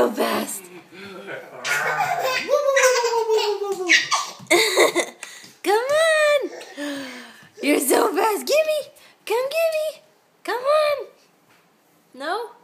so fast. Come on. You're so fast. Gimme. Come gimme. Come on. No?